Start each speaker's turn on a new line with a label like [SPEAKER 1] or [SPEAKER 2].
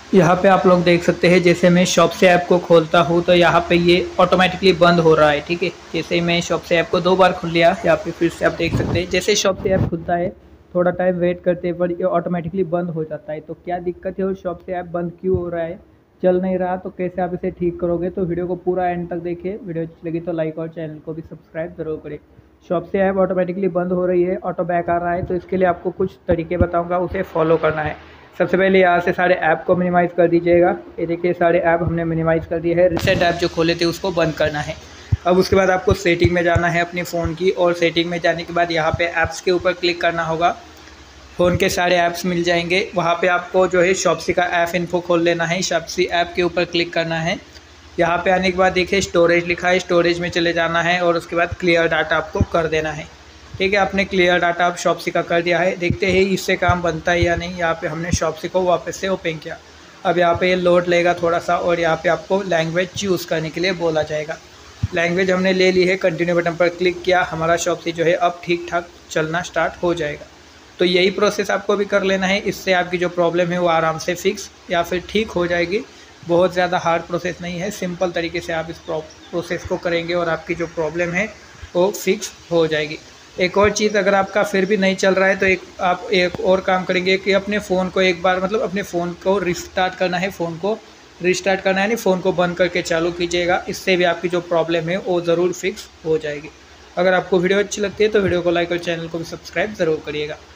[SPEAKER 1] यहाँ पे आप लोग देख सकते हैं, जैसे मैं शॉप से ऐप को खोलता हूँ तो यहाँ पे ये ऑटोमेटिकली बंद हो रहा है। ठीक है, जैसे ही मैं शॉप से ऐप को 2 बार खोल लिया, यहाँ पे फिर से आप देख सकते हैं जैसे शॉप से ऐप खुलता है थोड़ा टाइम वेट करते पर ये ऑटोमेटिकली बंद हो जाता है। तो क्या दिक्कत है और शॉप से ऐप बंद क्यों हो रहा है, चल नहीं रहा, तो कैसे आप इसे ठीक करोगे, तो वीडियो को पूरा एंड तक देखिए। वीडियो अच्छी लगी तो लाइक और चैनल को भी सब्सक्राइब जरूर करें। शॉप से ऐप ऑटोमेटिकली बंद हो रही है, ऑटो बैक आ रहा है, तो इसके लिए आपको कुछ तरीके बताऊंगा, उसे फॉलो करना है। सबसे पहले यहाँ से सारे ऐप को मिनिमाइज़ कर दीजिएगा। ये देखिए सारे ऐप हमने मिनिमाइज़ कर दिए हैं। रिसेट ऐप जो खोले थे उसको बंद करना है। अब उसके बाद आपको सेटिंग में जाना है अपनी फ़ोन की, और सेटिंग में जाने के बाद यहाँ पे ऐप्स के ऊपर क्लिक करना होगा। फ़ोन के सारे ऐप्स मिल जाएंगे, वहाँ पे आपको जो है शॉप्सी का ऐप इन्फो खोल लेना है। शॉप्सी ऐप के ऊपर क्लिक करना है। यहाँ पे आने के बाद देखिए स्टोरेज लिखा है, स्टोरेज में चले जाना है और उसके बाद क्लियर डाटा आपको कर देना है। ठीक है, आपने क्लियर डाटा आप शॉप्सी का कर दिया है। देखते हैं इससे काम बनता है या नहीं। यहाँ पे हमने शॉप्सी को वापस से ओपन किया। अब यहाँ पे ये लोड लेगा थोड़ा सा, और यहाँ पे आपको लैंग्वेज चूज़ करने के लिए बोला जाएगा। लैंग्वेज हमने ले ली है, कंटिन्यू बटन पर क्लिक किया। हमारा शॉप्सी जो है अब ठीक ठाक चलना स्टार्ट हो जाएगा। तो यही प्रोसेस आपको भी कर लेना है, इससे आपकी जो प्रॉब्लम है वो आराम से फिक्स या फिर ठीक हो जाएगी। बहुत ज़्यादा हार्ड प्रोसेस नहीं है, सिंपल तरीके से आप इस प्रोसेस को करेंगे और आपकी जो प्रॉब्लम है वो फिक्स हो जाएगी। एक और चीज़, अगर आपका फिर भी नहीं चल रहा है तो आप एक और काम करेंगे कि अपने फ़ोन को एक बार मतलब अपने फ़ोन को रिस्टार्ट करना है। फ़ोन को रिस्टार्ट करना है, नहीं फ़ोन को बंद करके चालू कीजिएगा। इससे भी आपकी जो प्रॉब्लम है वो ज़रूर फिक्स हो जाएगी। अगर आपको वीडियो अच्छी लगती है तो वीडियो को लाइक और चैनल को भी सब्सक्राइब ज़रूर करिएगा।